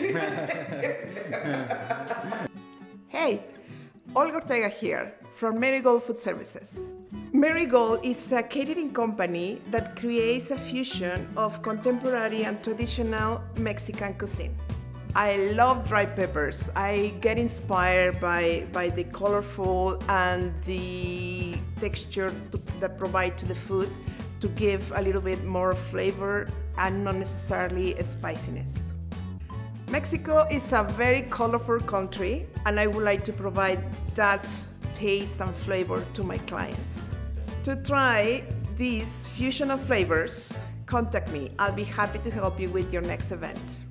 Hey, Olga here from Marigold Food Services. Marigold is a catering company that creates a fusion of contemporary and traditional Mexican cuisine. I love dry peppers. I get inspired by the colorful and the texture that provide to the food to give a little bit more flavor and not necessarily a spiciness. Mexico is a very colorful country, and I would like to provide that taste and flavor to my clients. To try this fusion of flavors, contact me. I'll be happy to help you with your next event.